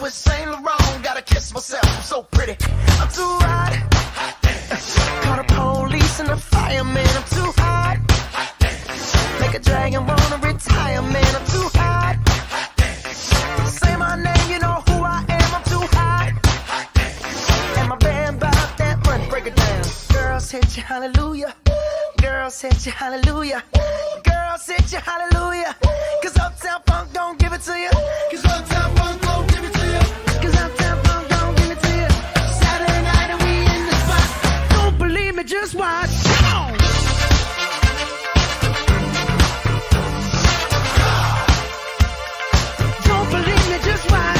with Saint Laurent. Gotta kiss myself, I'm so pretty. I'm too hot. Call the police and the fireman. I'm too hot. Make a dragon wanna retire, man. I'm too hot. Say my name, you know who I am. I'm too hot. And my band bought that money. Break it down. Girls hit you, hallelujah. Girls hit you, hallelujah. Girls hit you, hallelujah. Cause Uptown Funk don't give it to you. Cause Uptown Funk don't give it to you. Cause Uptown Funk don't give it to you. Saturday night and we in the spot. Don't believe me, just watch. Don't believe me, just watch.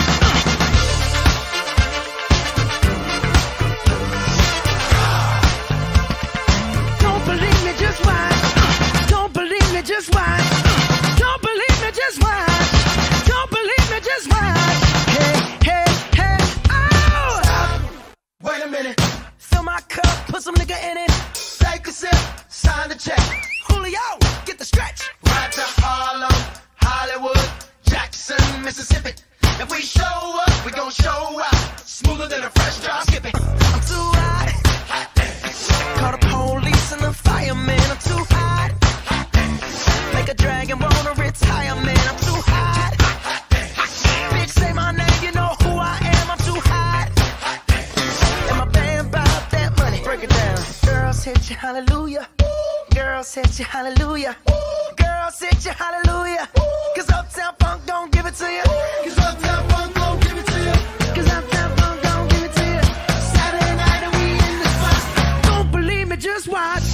Don't believe me, just watch. Don't believe me, just watch. Don't believe me, just watch. Don't believe me, just watch. Hey, hey, hey, oh! Stop. Wait a minute. Fill my cup, put some nigga in it. Take a sip, sign the check. Julio, get the stretch. Right to Harlem, Hollywood, Jackson, Mississippi. If we show up, we gon' show out. Smoother than a fresh drop. Skip it. I'm too hot. Call the police and the fireman. I'm too hot. Make a dragon wanna retire, man. I'm too hot. Bitch, say my name, you know who I am. I'm too hot. And my band bought that money. Break it down. Girls hit you, hallelujah. Girls hit you, hallelujah. Girls hit you, hallelujah. Cause Uptown Funk don't give it to you. Cause Uptown Funk don't give it to you. Cause Uptown Funk don't give it to you. Saturday night and we in the spot. Don't believe me, just watch.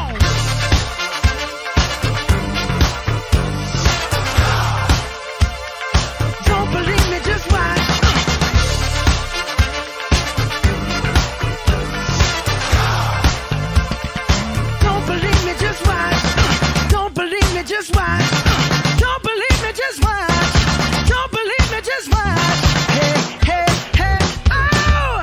Don't believe me, just watch. Don't believe me, just watch. Don't believe me, just watch. Don't believe me, just watch. Don't believe me, just watch. Hey, hey, hey, oh!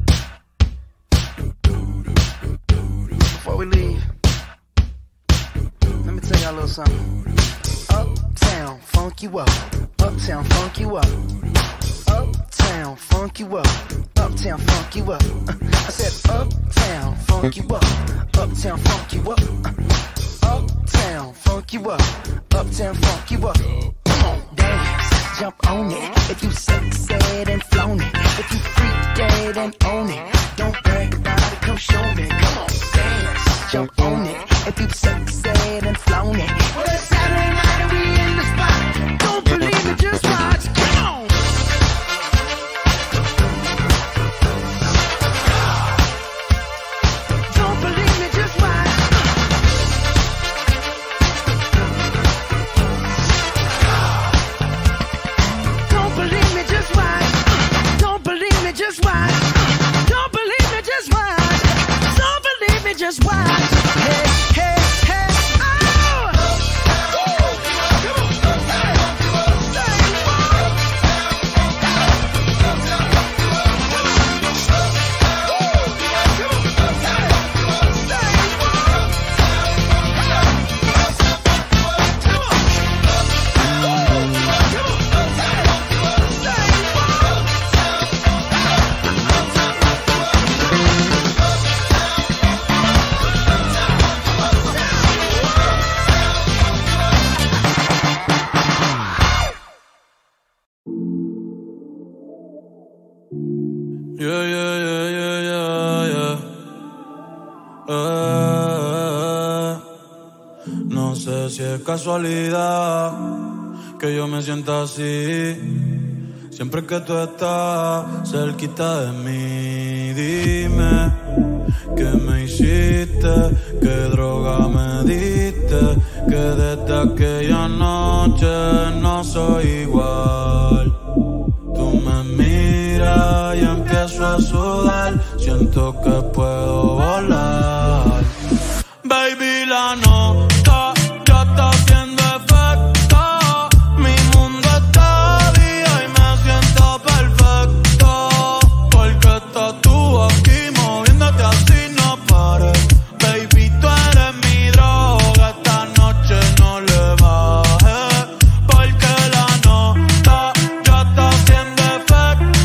Before we leave, let me tell y'all a little something. Uptown, funk you up. Uptown, funk you up. Uptown, funk you up. Uptown, funk you up. I said uptown, funk you up. Uptown, funk you up. Uptown, funk you up. Uptown, funk you up. Come on, dance, jump on it. If you said and flown it. If you freak dead and own it. Don't brag about it, come show me. Come on, dance, jump on it. If you said and flown it. Well, it's Saturday night and we in the spot. Don't believe it, just watch. Come on. Don't believe me, just watch. Don't believe me, just watch. Don't believe me, just watch. Don't believe me, just watch. Don't believe me, just watch. Hey, hey, hey, oh! Yeah, yeah, yeah, yeah, yeah, yeah. No sé si es casualidad que yo me sienta así. Siempre que tú estás cerquita de mí, dime qué me hiciste, qué droga me diste, que desde aquella noche no soy igual. Tú me miras y empiezo a sudar, siento que puedo volar. Baby, la nota ya está haciendo efecto. Mi mundo está día y me siento perfecto. Porque estás tú aquí moviéndote así, no pares. Baby, tú eres mi droga, esta noche no le bajes. Porque la nota ya está haciendo efecto.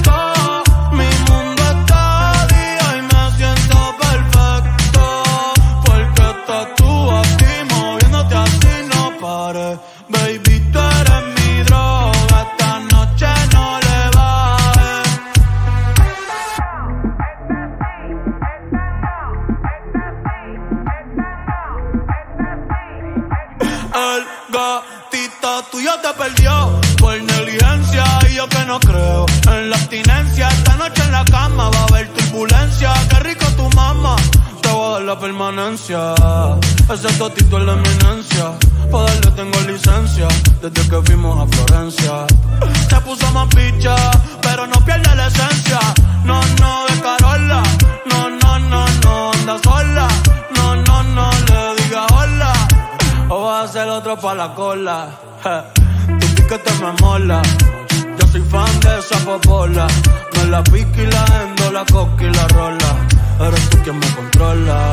en la abstinencia. Esta noche en la cama va a haber turbulencia. Qué rico tu mamá, te voy a dar la permanencia. Ese totito es la eminencia, pa' darle tengo licencia, desde que fuimos a Florencia. Se puso más picha, pero no pierde la esencia. No, no, de Carola. No, no, no, no, anda sola. No, no, no, le diga hola, o vas a hacer otro pa' la cola. Tu piquete me mola, yo soy fan de esa popola. Me la pique y la endo, la coca y la rola. Eres tú quien me controla.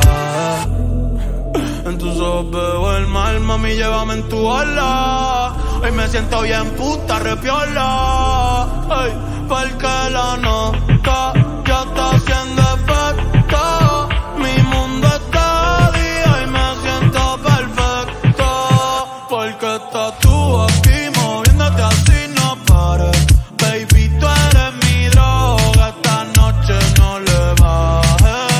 En tus ojos veo el mal, mami, llévame en tu ola. Hoy me siento bien puta, repiola. Ay, porque la nota ya está haciendo efecto. Mi mundo está día y me siento perfecto. Porque estás tú aquí moviéndote así, no pares. Baby, tú eres mi droga, esta noche no le bajes.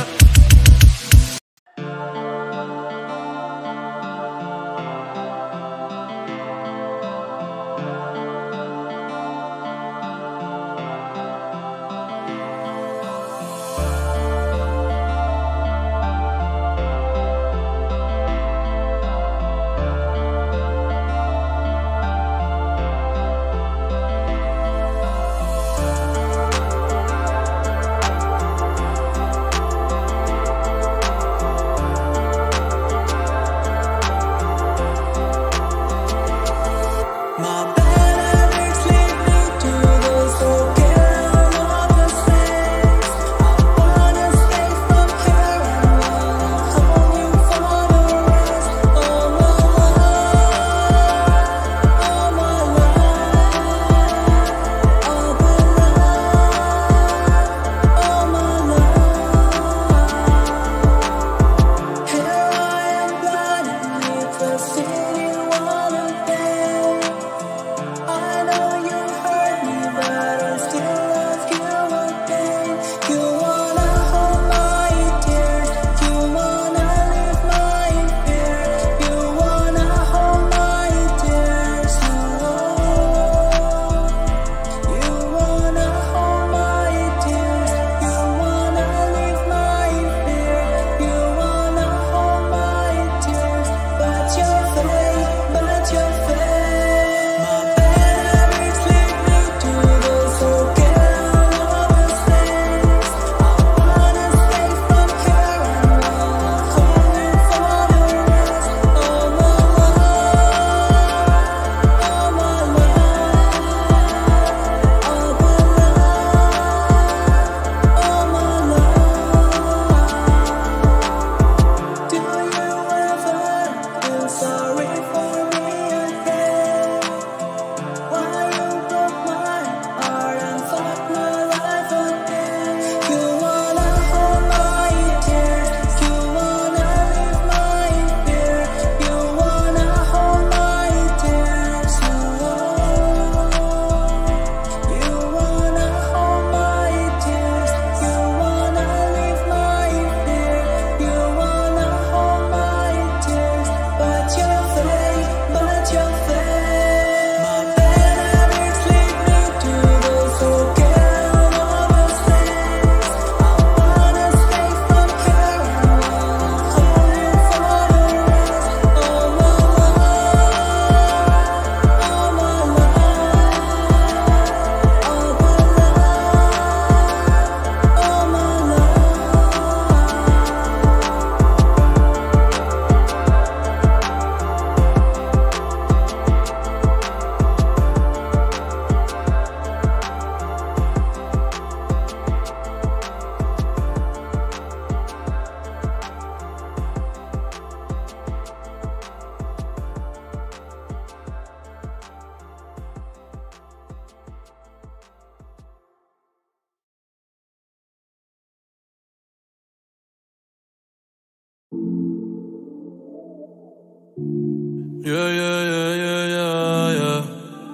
Yeah, yeah, yeah, yeah, yeah,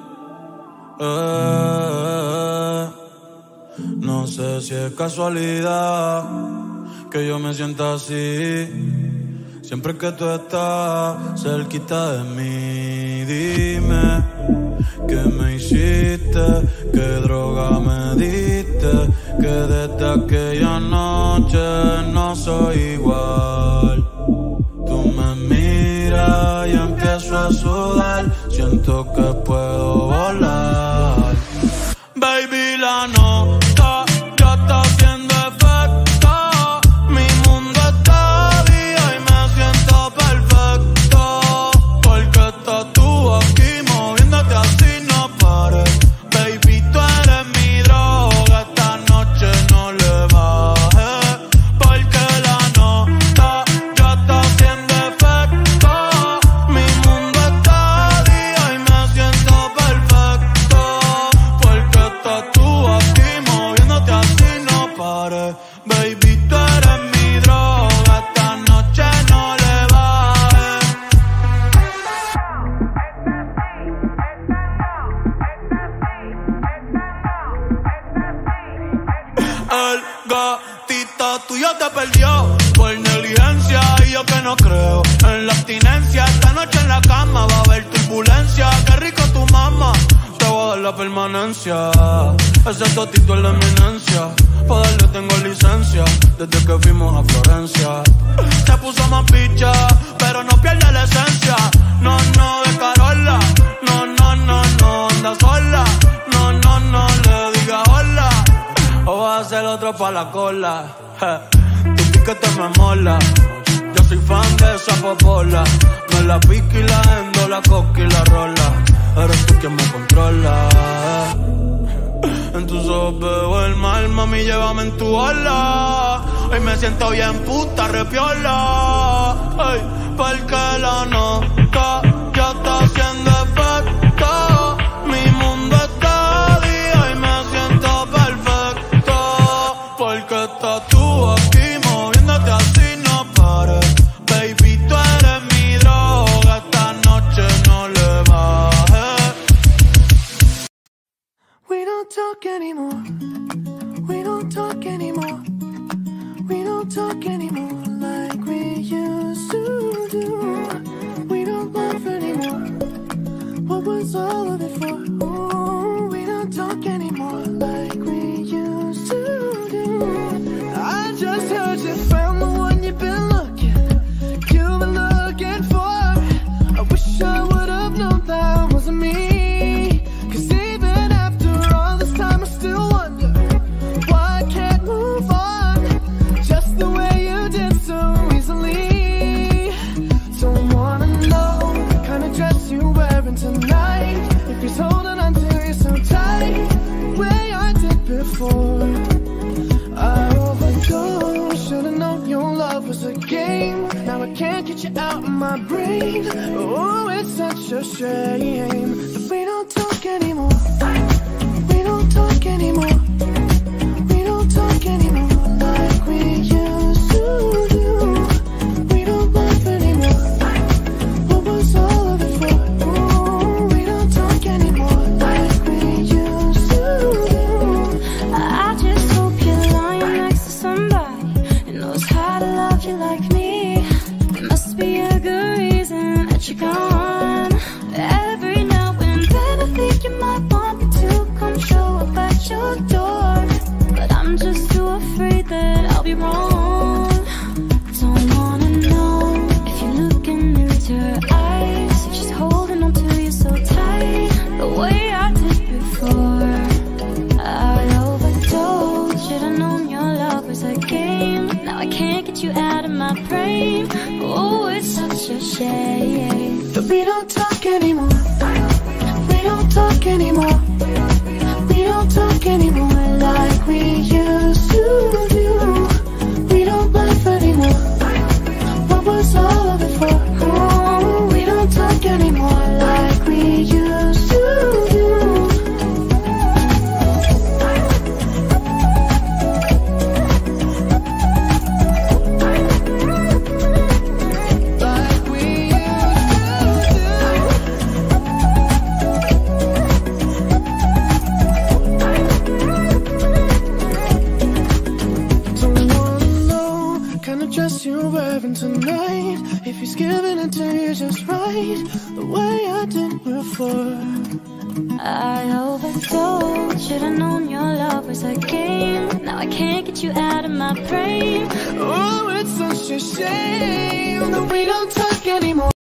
yeah. No sé si es casualidad que yo me sienta así. Siempre que tú estás cerquita de mí, dime qué me hiciste. hiciste, qué droga me diste, que desde aquella noche no soy igual. Tú me miras y empiezo a sudar, siento que puedo volar. Baby, la nota ya está haciendo efecto, mi mundo está día y me siento perfecto, porque estás tú aquí moviéndote así no pares. Baby, tú eres mi droga, esta noche no le bajes, porque la nota ya está haciendo efecto, mi mundo está día y me siento perfecto, porque estás tú aquí moviéndote así no pares. Baby, tú eres mi droga, esta noche no le bajes. El gatito tuyo te perdió por negligencia y yo que no creo en la abstinencia. Esta noche en la cama va a haber turbulencia. Qué rico tu mamá, te voy a dar la permanencia. Ese totito es la eminencia, pa' darle tengo licencia desde que fuimos a Florencia. Se puso más picha, pero no pierde la esencia. No, no, de Carola. No, no, no, no, anda sola. No, no, no, le diga hola, o vas a ser otro pa' la cola. Tu piquete me mola, yo soy fan de esa popola. Me la pica y la endo, la coca y la rola. Eres tú quien me controla. En tus ojos veo el mal, mami, llévame en tu ola. Hoy me siento bien puta, repiola. Ay, porque la nota ya está haciendo efecto, mi mundo está día y me siento perfecto, porque estás tú aquí moviéndote así no pares. Baby, tú eres mi droga, esta noche no le bajes. We don't talk anymore. We don't talk anymore. We don't talk anymore like we used to do. We don't laugh anymore. What was all of it for? Ooh, we don't talk anymore like we used to do. I just heard you found the one you've been looking for. I wish I would have known that wasn't me. 'Cause even after all this time I still wonder why I can't move on just the way you did so easily. Don't wanna know the kind of dress you're wearing tonight, if he's holding on to you so tight, the way I did before. I overdosed, should've known your love was a game. Now I can't get you out of my brain. Oh, it's such a shame that we don't talk anymore. We don't talk anymore. We don't talk anymore like we used to do. We don't laugh anymore. What was all of it for? Ooh, we don't talk anymore like we used to do. I just hope you're lying next to somebody who knows how to love you like me. There must be a good reason that you're gone. Every now and then I think you might want me to come show up at your door, but I'm just too afraid that I'll be wrong. Don't wanna know if you look into her eyes, if she's holding on to you so tight, the way I did before. I overdosed, should've known your love was a game. Now I can't get you out of my brain. Oh, it's such a shame that we don't talk anymore. We don't talk anymore. We don't talk anymore like we used to do. We don't laugh anymore. What was all of it for? Oh, we don't talk anymore like we used to do. Tonight, if he's giving it to you just right, the way I did before. I should've known your love was a game. Now I can't get you out of my brain. Oh, it's such a shame that we don't talk anymore.